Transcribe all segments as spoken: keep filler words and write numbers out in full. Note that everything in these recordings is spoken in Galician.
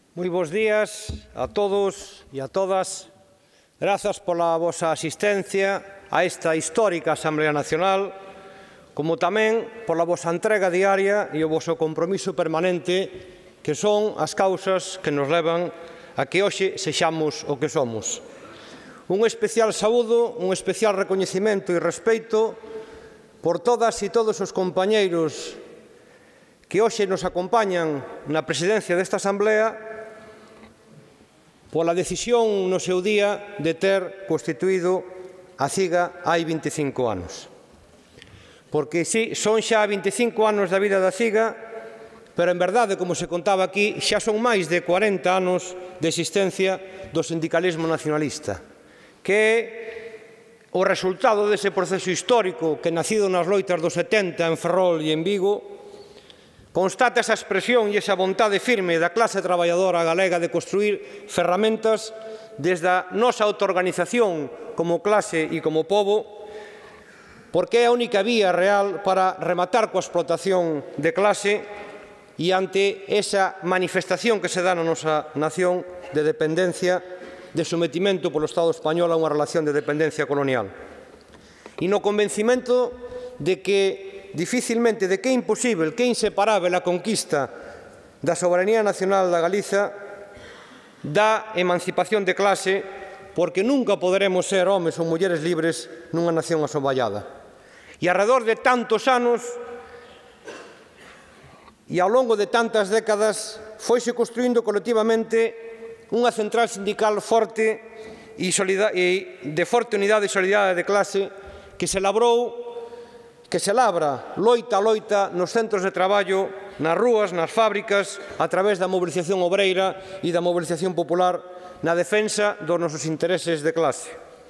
Moi bons días a todos e a todas. Grazas pola vosa asistencia a esta histórica Asamblea Nacional, como tamén pola vosa entrega diaria e o voso compromiso permanente, que son as causas que nos levan a que hoxe sexamos o que somos. Un especial saúdo, un especial recoñecemento e respeito por todas e todos os compañeiros que hoxe nos acompañan na presidencia desta Asamblea pola decisión no seu día de ter constituído a CIGA hai vinte e cinco anos. Porque, sí, son xa vinte e cinco anos da vida da CIGA, pero, en verdade, como se contaba aquí, xa son máis de cuarenta anos de existencia do sindicalismo nacionalista, que é o resultado dese proceso histórico que, nacido nas loitas dos setenta en Ferrol e en Vigo, constata esa expresión e esa vontade firme da clase traballadora galega de construir ferramentas desde a nosa autoorganización como clase e como pobo, porque é a única vía real para rematar coa explotación de clase e ante esa manifestación que se dá na nosa nación de dependencia, de sometimento polo Estado español a unha relación de dependencia colonial. E no convencimento de que dificilmente, de que é imposible, que é inseparável a conquista da soberanía nacional da Galiza da emancipación de clase, porque nunca poderemos ser homes ou mulleres libres nunha nación asoballada. E arredor de tantos anos e ao longo de tantas décadas foise construindo colectivamente unha central sindical forte e de forte unidade e solidaridade de clase que se labrou que se labra loita a loita nos centros de traballo, nas rúas, nas fábricas, a través da mobilización obreira e da mobilización popular na defensa dos nosos intereses de clase.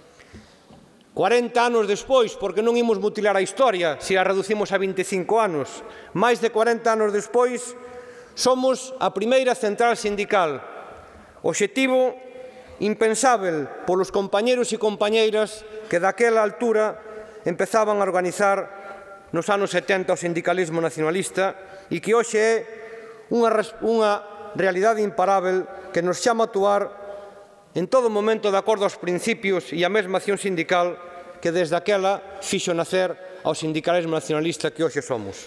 cuarenta anos despois, porque non imos mutilar a historia se a reducimos a vinte e cinco anos, máis de cuarenta anos despois, somos a primeira central sindical, obxectivo impensável polos compañeros e compañeiras que daquela altura empezaban a organizar nos anos setenta o sindicalismo nacionalista e que hoxe é unha, unha realidade imparável que nos chama a actuar en todo momento de acordo aos principios e a mesma acción sindical que desde aquela fixo nacer ao sindicalismo nacionalista que hoxe somos.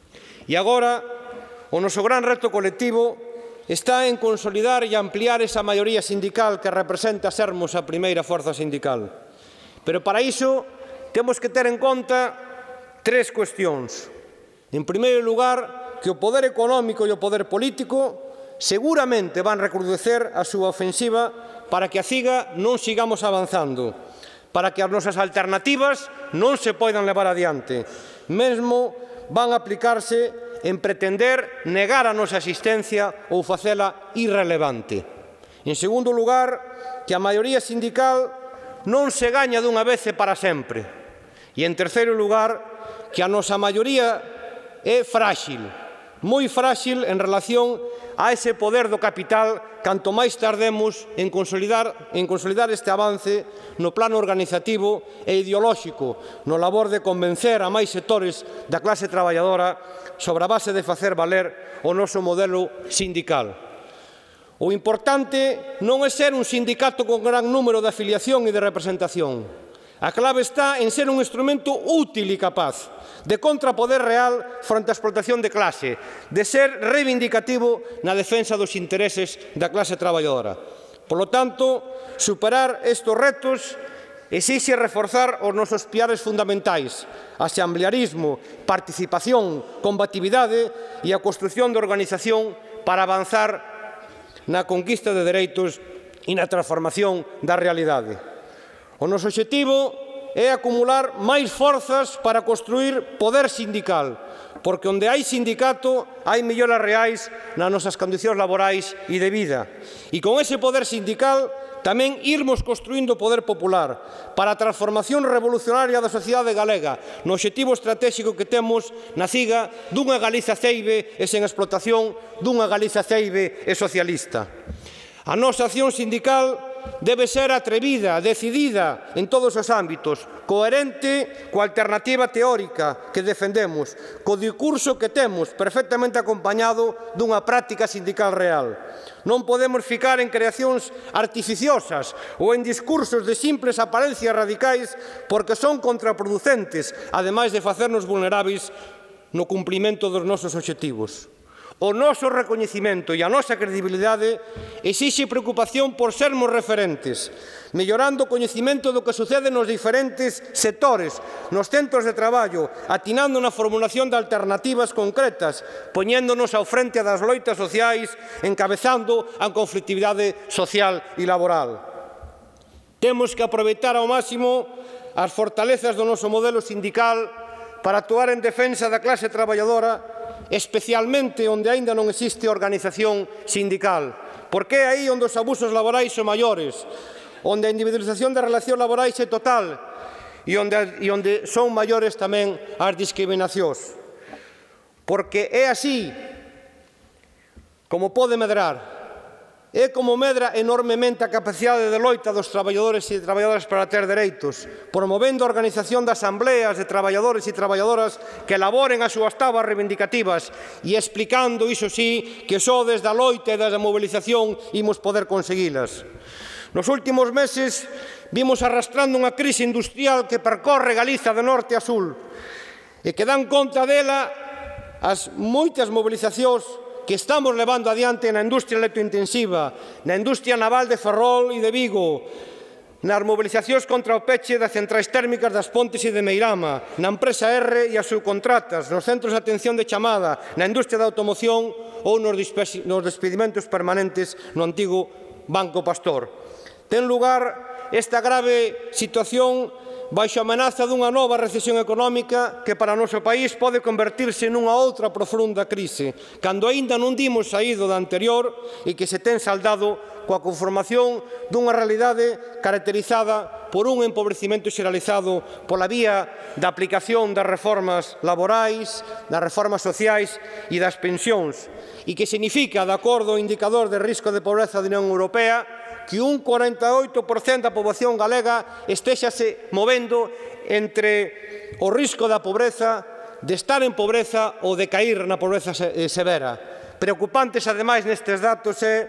E agora, o noso gran reto colectivo está en consolidar e ampliar esa maioría sindical que representa sermos a primeira forza sindical. Pero para iso temos que ter en conta tres cuestións. En primeiro lugar, que o poder económico e o poder político seguramente van recrudecer a súa ofensiva para que a CIGA non sigamos avanzando, para que as nosas alternativas non se poidan levar adiante. Mesmo van a aplicarse en pretender negar a nosa existencia ou facela irrelevante. En segundo lugar, que a maioría sindical non se gaña dunha vez e para sempre. E en terceiro lugar, que a nosa maioría é frágil, moi frágil en relación a ese poder do capital canto máis tardemos en consolidar, en consolidar este avance no plano organizativo e ideolóxico, no labor de convencer a máis sectores da clase traballadora sobre a base de facer valer o noso modelo sindical. O importante non é ser un sindicato con gran número de afiliación e de representación. A clave está en ser un instrumento útil e capaz de contrapoder real fronte á explotación de clase, de ser reivindicativo na defensa dos intereses da clase traballadora. Por lo tanto, superar estes retos exixe reforzar os nosos piares fundamentais, asamblearismo, participación, combatividade e a construción de organización para avanzar na conquista de dereitos e na transformación da realidade. O noso obxectivo é acumular máis forzas para construir poder sindical, porque onde hai sindicato hai melloras reais nas nosas condicións laborais e de vida. E con ese poder sindical tamén irmos construindo poder popular para a transformación revolucionaria da sociedade galega no obxectivo estratégico que temos na CIGA dunha Galiza ceibe e sen explotación, dunha Galiza ceibe e socialista. A nosa acción sindical debe ser atrevida, decidida en todos os ámbitos, coherente coa alternativa teórica que defendemos, co discurso que temos perfectamente acompañado dunha práctica sindical real. Non podemos ficar en creacións artificiosas ou en discursos de simples aparencias radicais porque son contraproducentes, ademais de facernos vulneráveis no cumprimento dos nosos obxectivos. O noso recoñecemento e a nosa credibilidade exixe preocupación por sermos referentes, mellorando o coñecemento do que sucede nos diferentes sectores, nos centros de traballo, atinando na formulación de alternativas concretas, poñéndonos ao frente das loitas sociais, encabezando a conflictividade social e laboral. Temos que aproveitar ao máximo as fortalezas do noso modelo sindical para actuar en defensa da clase traballadora, especialmente onde aínda non existe organización sindical, porque é aí onde os abusos laborais son maiores, onde a individualización das relacións laborais é total e onde, e onde son maiores tamén as discriminacións. Porque é así como pode medrar. É como medra enormemente a capacidade de loita dos traballadores e traballadoras para ter dereitos, promovendo a organización de asambleas de traballadores e traballadoras que elaboren as súas tabas reivindicativas e explicando, iso sí, que só desde a loita e desde a mobilización imos poder conseguilas. Nos últimos meses vimos arrastrando unha crise industrial que percorre Galiza de norte a sur e que dan conta dela as moitas mobilizacións que estamos levando adiante na industria electrointensiva, na industria naval de Ferrol e de Vigo, nas mobilizacións contra o peche das centrais térmicas das Pontes e de Meirama, na empresa R e as subcontratas, nos centros de atención de chamada, na industria da automoción ou nos despedimentos permanentes no antigo Banco Pastor. Ten lugar esta grave situación baixo a amenaza dunha nova recesión económica que para o noso país pode convertirse nunha outra profunda crise, cando aínda non dimos saído da anterior e que se ten saldado coa conformación dunha realidade caracterizada por un empobrecimento xeralizado pola vía da aplicación das reformas laborais, das reformas sociais e das pensións, e que significa, de acordo ao indicador de risco de pobreza da Unión Europea, que un cuarenta e oito por cento da poboación galega estéxase movendo entre o risco da pobreza, de estar en pobreza ou de cair na pobreza severa. Preocupantes, ademais, nestes datos é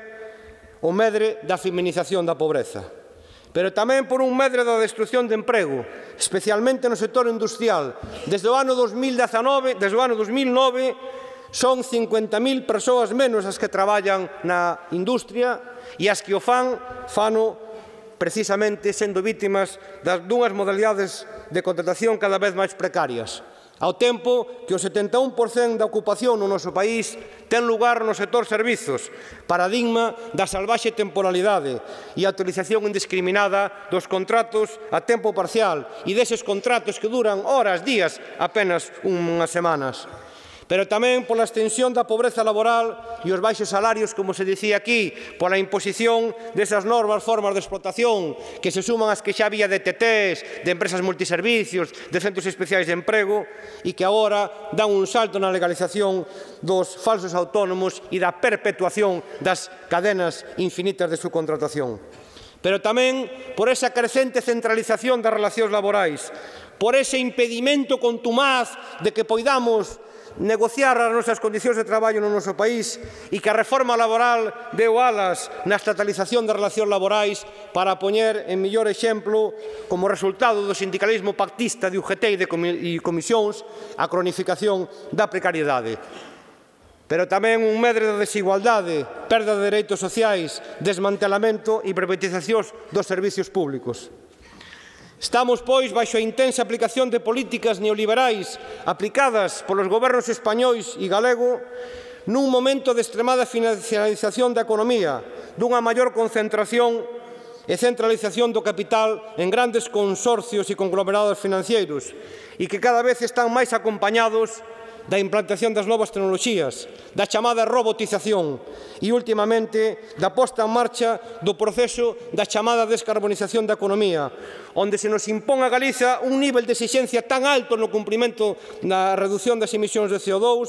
o medre da feminización da pobreza, pero tamén por un medre da destrucción de emprego, especialmente no sector industrial. Desde o ano dos mil dezanove, desde o ano dos mil nove, son cincuenta mil persoas menos as que traballan na industria e as que o fan, fano precisamente sendo vítimas dunhas modalidades de contratación cada vez máis precarias. Ao tempo que o setenta e un por cento da ocupación no noso país ten lugar no sector servizos, paradigma da salvaxe temporalidade e a utilización indiscriminada dos contratos a tempo parcial e deses contratos que duran horas, días, apenas unhas semanas. Pero tamén pola extensión da pobreza laboral e os baixos salarios, como se dicía aquí, pola imposición desas normas formas de explotación que se suman ás que xa había de T Ts, de empresas multiservicios, de centros especiais de emprego e que agora dan un salto na legalización dos falsos autónomos e da perpetuación das cadenas infinitas de subcontratación. Pero tamén por esa crecente centralización das relacións laborais, por ese impedimento contumaz de que poidamos negociar as nosas condicións de traballo no noso país e que a reforma laboral deu alas na estatalización das relacións laborais para poñer en mellor exemplo, como resultado do sindicalismo pactista de U G T e de comisións, a cronificación da precariedade. Pero tamén un medre da desigualdade, perda de dereitos sociais, desmantelamento e privatización dos servicios públicos. Estamos, pois, baixo a intensa aplicación de políticas neoliberais aplicadas polos gobernos españois e galego nun momento de extremada financiarización da economía, dunha maior concentración e centralización do capital en grandes consorcios e conglomerados financeiros e que cada vez están máis acompañados da implantación das novas tecnoloxías, da chamada robotización e, últimamente, da posta en marcha do proceso da chamada descarbonización da economía, onde se nos impón a Galiza un nivel de exixencia tan alto no cumprimento da reducción das emisións de C O dous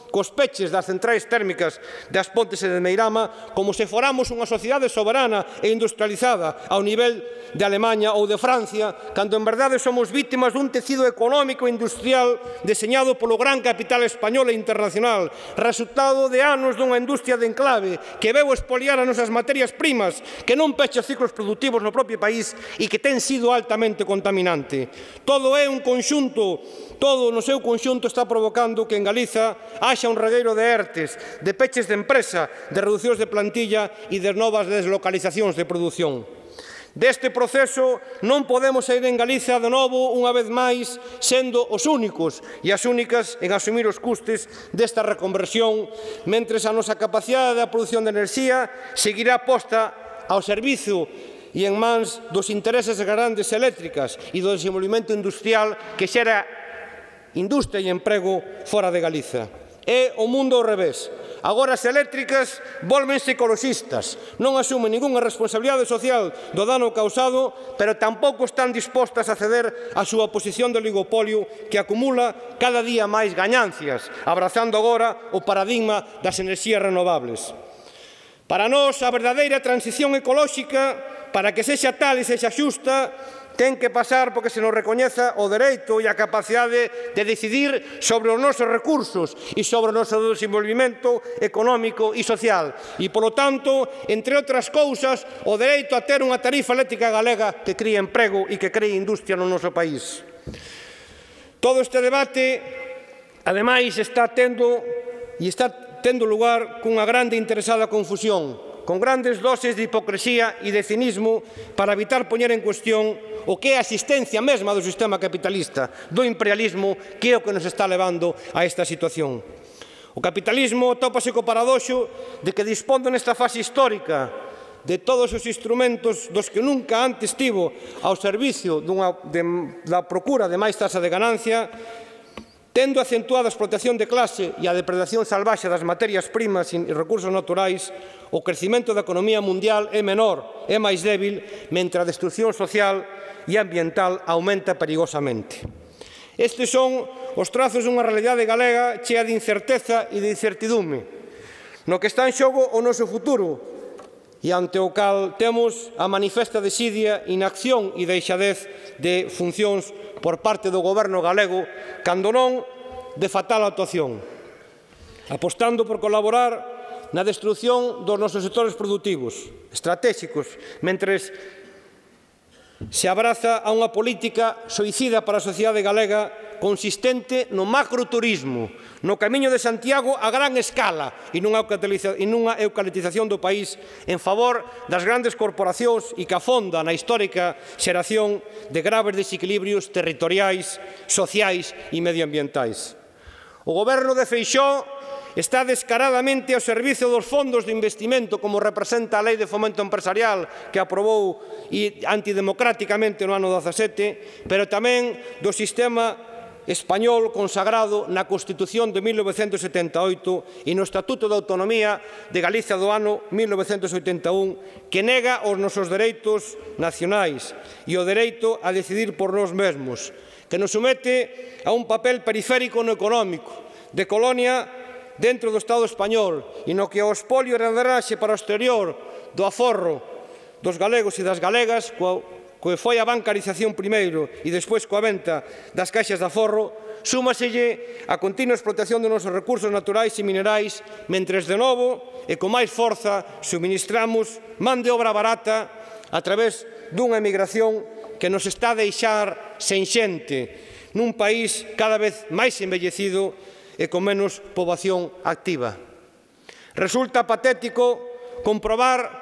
cos peches das centrais térmicas das Pontes e de Meirama como se foramos unha sociedade soberana e industrializada ao nivel de Alemanha ou de Francia, cando en verdade somos vítimas dun tecido económico e industrial deseñado polo gran capital español e internacional, resultado de anos dunha industria de enclave que veu expoliar as nosas materias primas, que non pecha os ciclos productivos no propio país e que ten sido altamente contaminante. Todo é un conxunto, todo no seu conxunto está provocando que en Galiza haxa un regueiro de ERTES, de peches de empresa, de reducións de plantilla e de novas deslocalizacións de produción. Deste proceso non podemos sair en Galiza de novo unha vez máis sendo os únicos e as únicas en asumir os custes desta reconversión, mentres a nosa capacidade de produción de enerxía seguirá posta ao servizo e en mans dos intereses de grandes eléctricas e do desenvolvemento industrial que xera industria e emprego fora de Galiza. É o mundo ao revés. Agora as eléctricas volvense ecoloxistas, non asumen ningunha responsabilidade social do dano causado, pero tampouco están dispostas a ceder a súa posición de oligopolio que acumula cada día máis gañancias, abrazando agora o paradigma das enerxías renovables. Para nós, a verdadeira transición ecolóxica, para que sexa tal e sexa xusta, ten que pasar porque se nos recoñeza o dereito e a capacidade de decidir sobre os nosos recursos e sobre o noso desenvolvemento económico e social. E, polo tanto, entre outras cousas, o dereito a ter unha tarifa eléctrica galega que críe emprego e que cree industria no noso país. Todo este debate, ademais, está tendo e está tendo lugar cunha grande e interesada confusión, con grandes doses de hipocresía e de cinismo para evitar poñer en cuestión o que é a existencia mesma do sistema capitalista, do imperialismo, que é o que nos está levando a esta situación. O capitalismo tópase co paradoxo de que dispondo nesta fase histórica de todos os instrumentos dos que nunca antes tivo ao servicio dunha, de, da procura de máis taxa de ganancia, tendo acentuada a explotación de clase e a depredación salvaxe das materias primas e recursos naturais, o crecimento da economía mundial é menor, é máis débil, mentre a destrucción social e ambiental aumenta perigosamente. Estes son os trazos dunha realidade galega chea de incerteza e de incertidume, no que está en xogo o noso futuro e ante o cal temos a manifesta desidia, inacción e deixadez de funcións por parte do goberno galego, cando non de fatal actuación, apostando por colaborar na destrucción dos nosos sectores productivos, estratégicos, mentres se abraza a unha política suicida para a sociedade galega consistente no macroturismo, no camiño de Santiago a gran escala e nunha eucaliptización do país en favor das grandes corporacións e que afonda na histórica xeración de graves desequilibrios territoriais, sociais e medioambientais. O goberno de Feixóo está descaradamente ao servizo dos fondos de investimento, como representa a Lei de Fomento Empresarial que aprobou antidemocráticamente no ano dezasete, pero tamén do sistema español consagrado na Constitución de mil novecentos setenta e oito e no Estatuto de Autonomía de Galicia do ano mil novecentos oitenta e un, que nega os nosos dereitos nacionais e o dereito a decidir por nós mesmos, que nos somete a un papel periférico no económico, de colonia dentro do Estado español e no que o espolio e renderraxe para o exterior do aforro dos galegos e das galegas, que foi a bancarización primeiro e despois coa venta das caixas de aforro, súmaselle a continua explotación dos nosos recursos naturais e minerais, mentres de novo e con máis forza suministramos man de obra barata a través dunha emigración que nos está a deixar sen xente nun país cada vez máis envellecido e con menos poboación activa. Resulta patético comprobar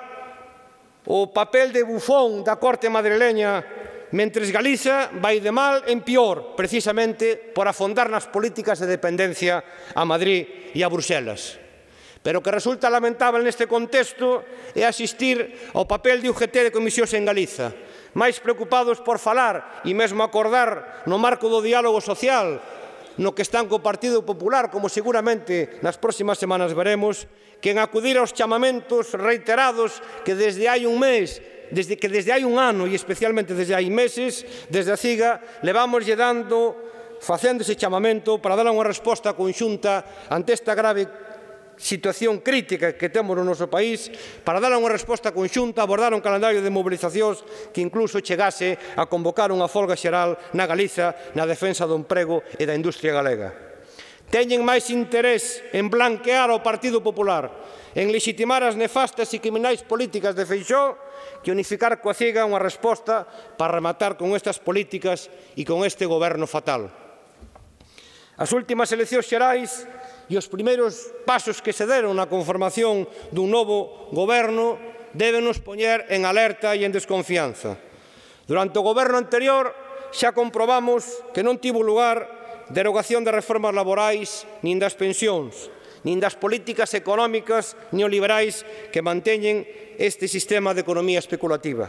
o papel de bufón da corte madrileña mentres Galiza vai de mal en pior, precisamente por afondar nas políticas de dependencia a Madrid e a Bruxelas. Pero o que resulta lamentable neste contexto é asistir ao papel de U G T de comisións en Galiza, máis preocupados por falar e mesmo acordar no marco do diálogo social no que están co Partido Popular, como seguramente nas próximas semanas veremos, que en acudir aos chamamentos reiterados que desde hai un mes, desde que desde hai un ano e especialmente desde hai meses, desde a CIGA, levamos lle dando facendo ese chamamento para dar unha resposta conxunta ante esta grave situación crítica que temos no noso país, para dar unha resposta conxunta, abordar un calendario de mobilizacións que incluso chegase a convocar unha folga xeral na Galiza na defensa do emprego e da industria galega. Teñen máis interés en blanquear ao Partido Popular, en legitimar as nefastas e criminais políticas de Feixóo, que unificar coa CIGA unha resposta para rematar con estas políticas e con este goberno fatal. As últimas eleccións xerais e os primeiros pasos que se deron na conformación dun novo goberno deben nos poñer en alerta e en desconfianza. Durante o goberno anterior xa comprobamos que non tivo lugar derogación de reformas laborais nin das pensións, nin das políticas económicas neoliberais que manteñen este sistema de economía especulativa.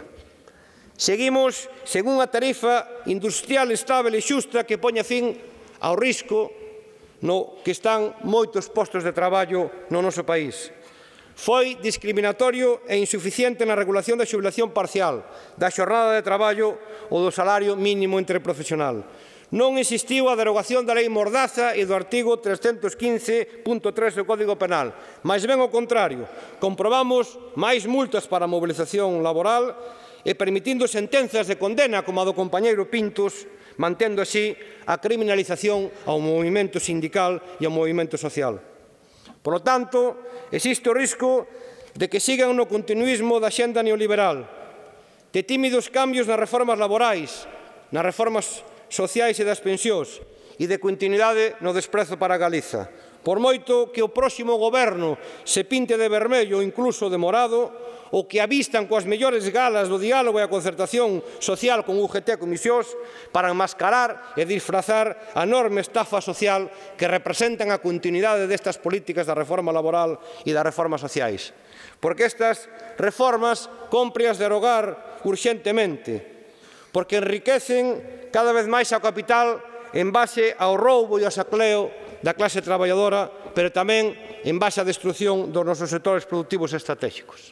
Seguimos sen unha tarifa industrial estable e xusta que poña fin ao risco no que están moitos postos de traballo no noso país. Foi discriminatorio e insuficiente na regulación da xubilación parcial, da xornada de traballo ou do salario mínimo interprofesional. Non existiu a derogación da Lei Mordaza e do artigo trescentos quince punto tres do Código Penal, máis ben ao contrario, comprobamos máis multas para a mobilización laboral e permitindo sentenzas de condena como a do compañeiro Pintos, mantendo así a criminalización ao movimento sindical e ao movimento social. Por lo tanto, existe o risco de que sigan no continuismo da xenda neoliberal, de tímidos cambios nas reformas laborais, nas reformas sociais e das pensións, e de continuidade no desprezo para Galiza. Por moito que o próximo goberno se pinte de vermello ou incluso de morado, ou que avistan coas mellores galas do diálogo e a concertación social con U G T e Comisións para enmascarar e disfrazar a enorme estafa social que representan a continuidade destas políticas da reforma laboral e das reformas sociais. Porque estas reformas cómpreas derogar urxentemente, porque enriquecen cada vez máis ao capital en base ao roubo e ao sacleo da clase traballadora, pero tamén en base á destrucción dos nosos sectores productivos estratégicos.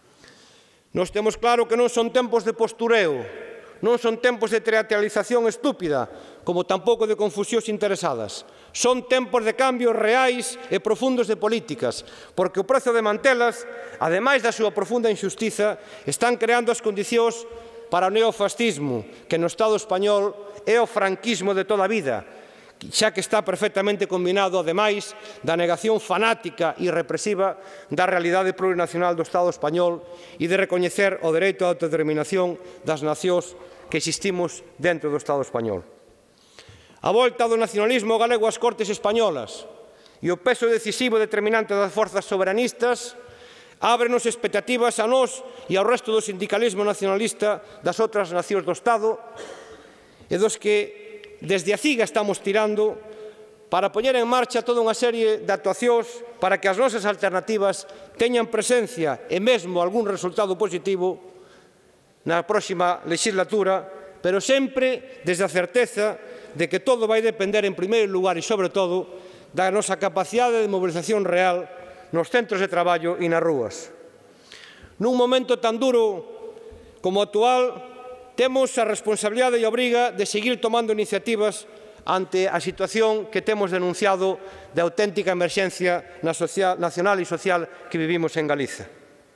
Nos temos claro que non son tempos de postureo, non son tempos de teatralización estúpida, como tampouco de confusións interesadas. Son tempos de cambios reais e profundos de políticas, porque o prezo de mantelas, ademais da súa profunda injustiza, están creando as condicións para o neofascismo, que no Estado español é o franquismo de toda a vida, xa que está perfectamente combinado, ademais, da negación fanática e represiva da realidade plurinacional do Estado español e de recoñecer o dereito á autodeterminación das nacións que existimos dentro do Estado español. A volta do nacionalismo galego ás Cortes españolas e o peso decisivo e determinante das forzas soberanistas ábrenos expectativas a nós e ao resto do sindicalismo nacionalista das outras nacións do Estado e dos que desde a CIGA estamos tirando para poñer en marcha toda unha serie de actuacións para que as nosas alternativas teñan presencia e mesmo algún resultado positivo na próxima legislatura, pero sempre desde a certeza de que todo vai depender en primeiro lugar e sobre todo da nosa capacidade de mobilización real nos centros de traballo e nas rúas. Nun momento tan duro como o actual, temos a responsabilidade e a obriga de seguir tomando iniciativas ante a situación que temos denunciado de auténtica emerxencia nacional e social que vivimos en Galiza.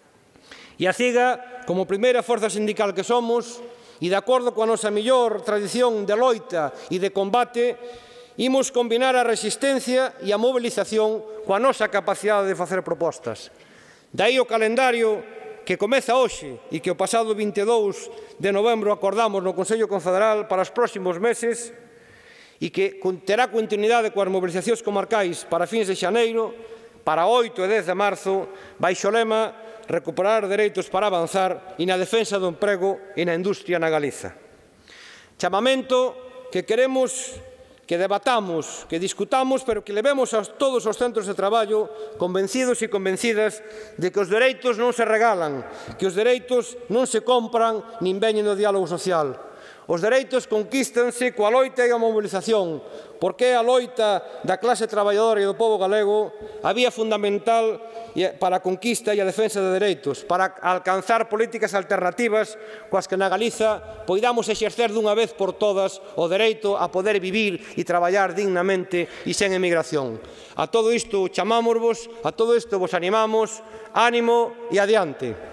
E a CIGA, como primeira forza sindical que somos, e de acordo coa nosa mellor tradición de loita e de combate, imos combinar a resistencia e a mobilización coa nosa capacidade de facer propostas. Daí o calendario que comeza hoxe e que o pasado vinte e dous de novembro acordamos no Consello Confederal para os próximos meses e que terá continuidade coas mobilizacións comarcais para fins de xaneiro, para oito e dez de marzo, baixo o lema recuperar dereitos para avanzar e na defensa do emprego e na industria na Galiza. Chamamento que queremos que debatamos, que discutamos, pero que levemos a todos os centros de traballo convencidos e convencidas de que os dereitos non se regalan, que os dereitos non se compran nin veñen do diálogo social. Os dereitos conquístanse coa loita e a mobilización, porque a loita da clase traballadora e do pobo galego a vía fundamental para a conquista e a defensa de dereitos, para alcanzar políticas alternativas coas que na Galiza poidamos exercer dunha vez por todas o dereito a poder vivir e traballar dignamente e sen emigración. A todo isto chamámosvos, a todo isto vos animamos, ánimo e adiante.